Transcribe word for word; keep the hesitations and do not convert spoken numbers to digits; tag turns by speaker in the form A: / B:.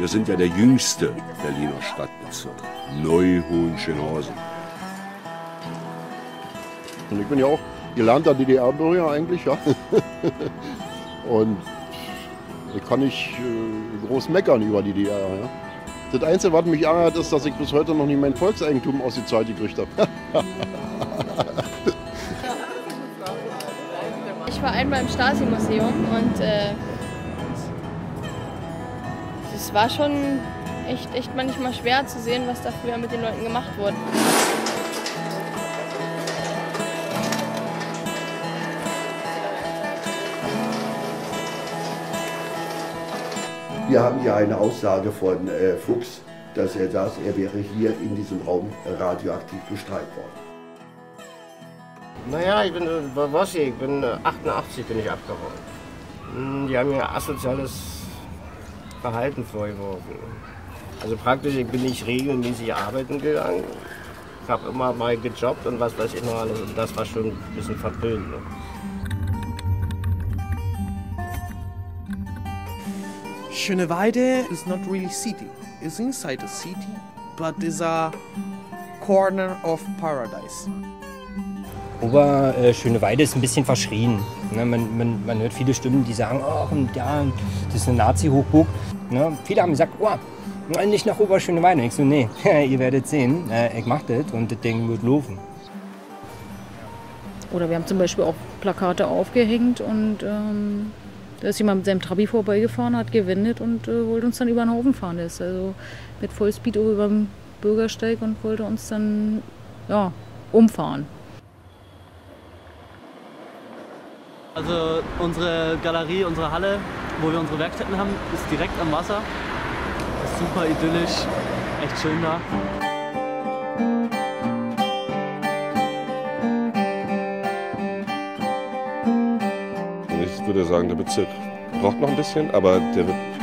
A: Wir sind ja der jüngste Berliner Stadtbezirk, Neu-Hohenschönhausen.
B: Und ich bin ja auch gelernter D D R-Bürger eigentlich, ja. Und ich kann nicht äh, groß meckern über die D D R. Ja. Das Einzige, was mich ärgert, ist, dass ich bis heute noch nicht mein Volkseigentum aus der Zeit gekriegt habe.
C: Ich war einmal im Stasi-Museum und äh, es war schon echt, echt manchmal schwer zu sehen, was da früher mit den Leuten gemacht wurde.
D: Wir haben ja eine Aussage von äh, Fuchs, dass er sagt, er wäre hier in diesem Raum radioaktiv bestrahlt worden.
E: Naja, ich bin, was ich, ich bin achtundachtzig bin ich abgehauen. Die haben mir asoziales Verhalten vorgeworfen. Also praktisch, ich bin nicht regelmäßig arbeiten gegangen. Ich habe immer mal gejobbt und was weiß ich noch alles. Und das war schon ein bisschen verpönt. Ne?
F: Schöneweide is not really city. It's inside a city, but is a corner of paradise.
G: Ober äh, Schöneweide ist ein bisschen verschrien. Ne? Man, man, man hört viele Stimmen, die sagen, oh, ja, das ist eine Nazi-Hochburg. Ne? Viele haben gesagt, oh, nicht nach Oberschöneweide. Ich so, nee, ihr werdet sehen, äh, ich mach das und das Ding wird laufen.
H: Oder wir haben zum Beispiel auch Plakate aufgehängt und ähm, da ist jemand mit seinem Trabi vorbeigefahren, hat gewendet und äh, wollte uns dann über den Haufen fahren. Der ist also mit Vollspeed über den Bürgersteig und wollte uns dann ja, umfahren.
I: Also unsere Galerie, unsere Halle, wo wir unsere Werkstätten haben, ist direkt am Wasser. Ist super idyllisch, echt schön da.
A: Ich würde sagen, der Bezirk braucht noch ein bisschen, aber der wird